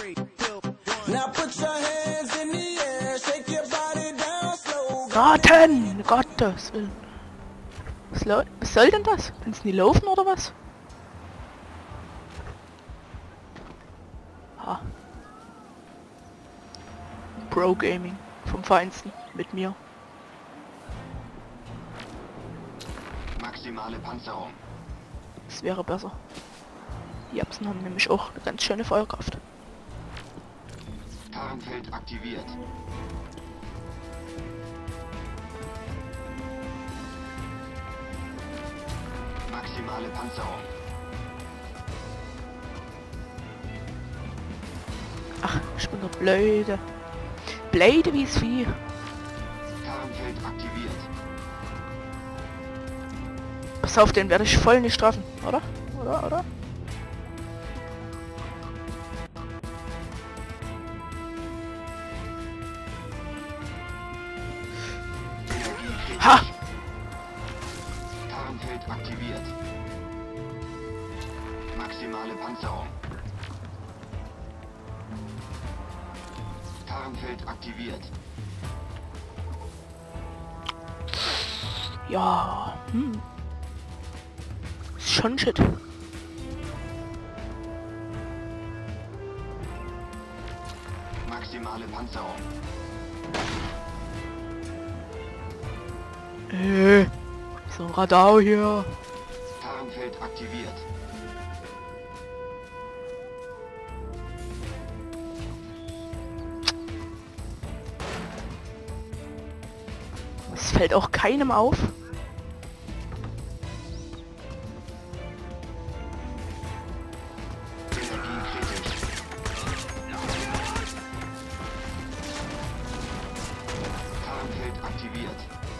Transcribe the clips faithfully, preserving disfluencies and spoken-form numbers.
Raten! Gottes Willen. Was, was soll denn das? Kannst du nie laufen oder was? Ah. Pro Gaming. Vom Feinsten. Mit mir. Maximale Panzerung. Das wäre besser. Die Japsen haben nämlich auch eine ganz schöne Feuerkraft. Tarnfeld aktiviert. Maximale Panzerung. Ach, ich bin der Blöde. Blöde wie es Vieh. Tarnfeld aktiviert. Pass auf, den werde ich voll nicht treffen, oder? Oder, oder? Ha! Tarnfeld aktiviert. Maximale Panzerung. Tarnfeld aktiviert. Ja, hm. Ist schon shit. Maximale Panzerung. Äh, so ein Radar hier. Tarnfeld aktiviert. Es fällt auch keinem auf. Energiekritisch. Tarnfeld aktiviert.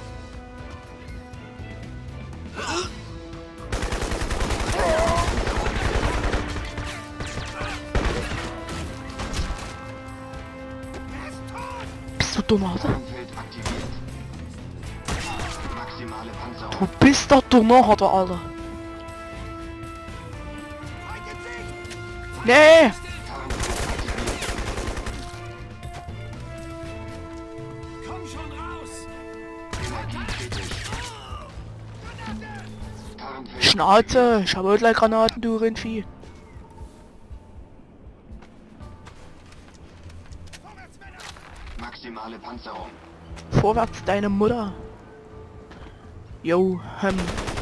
Bist du dumm, Alter? Tarnfeld aktiviert. Maximale Panzerung. Du bist der dumme Alter, Alter. Nee! Tarnfeld aktiviert. Komm schon raus! Energiekritisch. Tarnfeld Schnauze, ich habe gleich Granaten, du Rindvieh. Maximale Panzerung. Vorwärts deine Mutter. Yo, hm.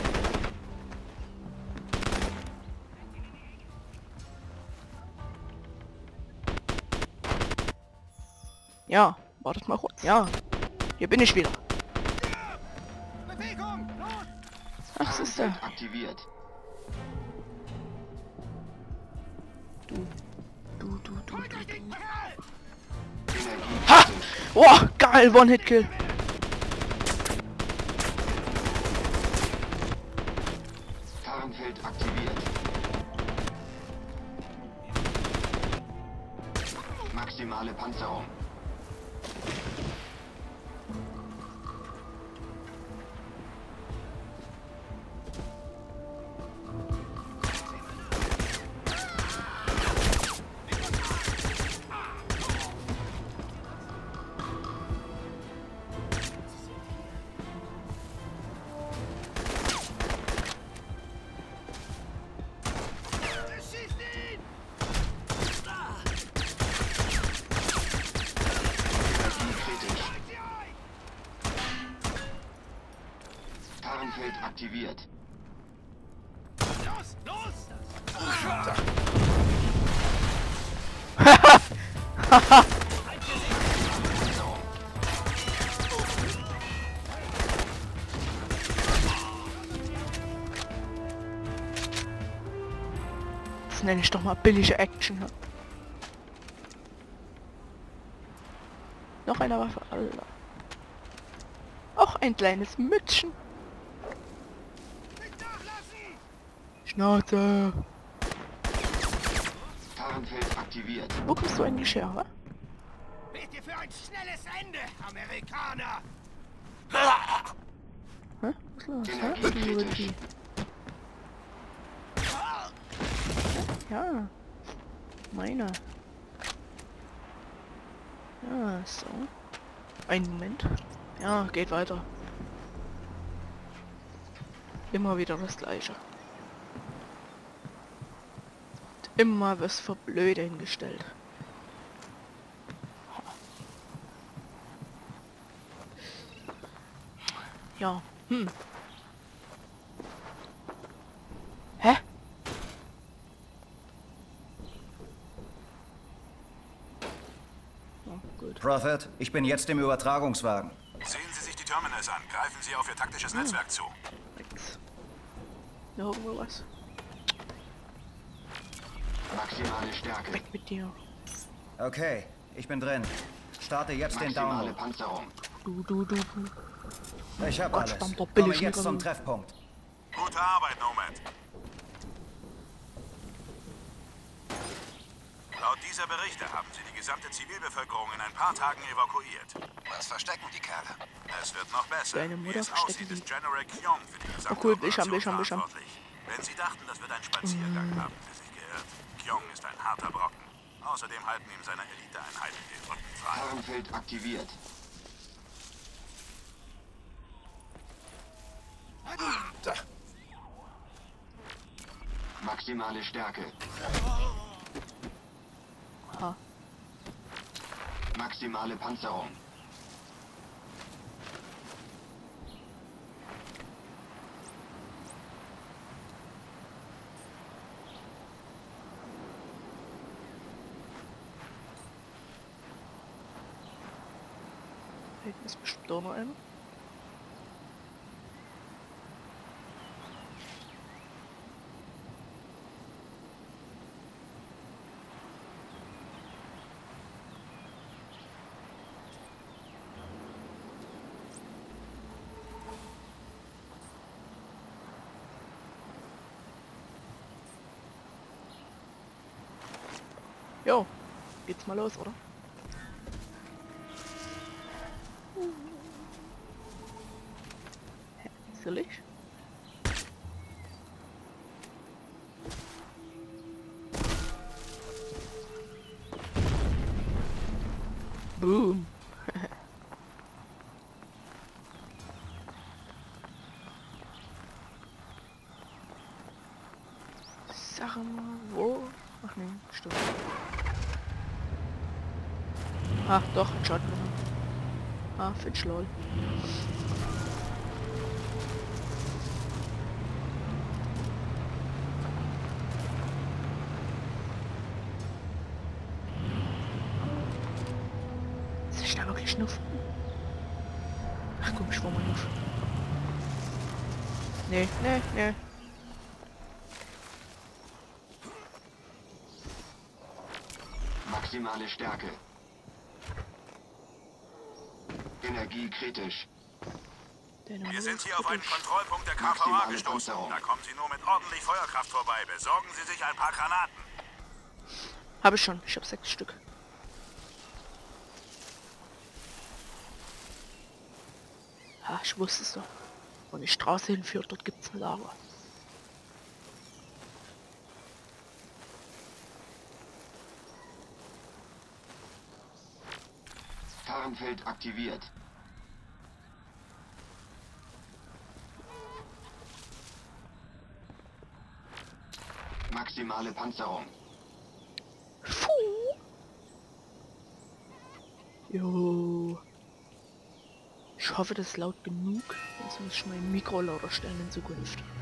Ja, wartet mal kurz. Ja, hier bin ich wieder. Bewegung! Los! Ach, was ist der? Tarnfeld aktiviert. Du, du, du, du, Holt euch du. den Kerl! Ha! Energiekritisch. Oh, geil, One-Hit-Kill. Tarnfeld aktiviert. Maximale Panzerung. Schießt ihn! Energiekritisch. Holt sie euch! Tarnfeld aktiviert. Los! Los! Panzerung. Das nenne ich doch mal billige Action. Ja. Noch eine Waffe, Alter. Auch ein kleines Mützchen. Nicht nachlassen! Schnauze. Tarnfeld aktiviert. Wo kommst du eigentlich her, wa? Bitte für ein schnelles Ende, Amerikaner! Hä? Was ist los? Hä? Energiekritisch. Ja. Meine. Ja, so. Einen Moment. Ja, geht weiter. Immer wieder das Gleiche. Und immer was für blöde hingestellt. Ja, hm. Hä? Oh, gut. Prophet, ich bin jetzt im Übertragungswagen. Sehen Sie sich die Terminals an. Greifen Sie auf Ihr taktisches Netzwerk zu. Nix. Da irgendwo was. Maximale Stärke. Weg mit dir. Okay, ich bin drin. Starte jetzt den Maximale Download. Panzerung. Du, du, du, du. Ich hab Gott, alles. verdammt, doch Komme billig jetzt zum Mikrofon. Treffpunkt. Gute Arbeit, Nomad. Laut dieser Berichte haben Sie die gesamte Zivilbevölkerung in ein paar Tagen evakuiert. Was verstecken die Kerle? Es wird noch besser. Deine Mutter Wie es verstecken aussieht, die. ist General Kyong für die gesamte Oh cool, Bildschirm, Operation Bildschirm, Bildschirm. verantwortlich. Wenn Sie dachten, das wird ein Spaziergang, haben Sie sich geirrt. Kyong ist ein harter Brocken. Außerdem halten ihm seine Eliteeinheiten den Rücken frei. Tarnfeld aktiviert. Maximale Stärke. Ha. Maximale Panzerung. Da hinten ist bestimmt auch noch einer. Jo, geht's mal los, oder? Hä, soll ich? Boom. Sag mal, wo? Ach nee, stimmt. Ah, doch, ein Shotgun. Ah, Fitch lol. Ist ich da wirklich Schnuff? Ach komm, ich war mal Schnuff. Nee, nee, nee. Maximale Stärke. Energie kritisch. Deine Wir sind Mutter hier auf einen ist Kontrollpunkt der K V A Maximale gestoßen. Panzerung. Da kommen Sie nur mit ordentlich Feuerkraft vorbei. Besorgen Sie sich ein paar Granaten. Habe ich schon. Ich habe sechs Stück. Ha, ich wusste es doch. Wo die Straße hinführt, dort gibt's ein Lager. Tarnfeld aktiviert. Maximale Panzerung. Puh. Jo. Ich hoffe, das ist laut genug. Sonst muss ich mein Mikro lauter stellen in Zukunft.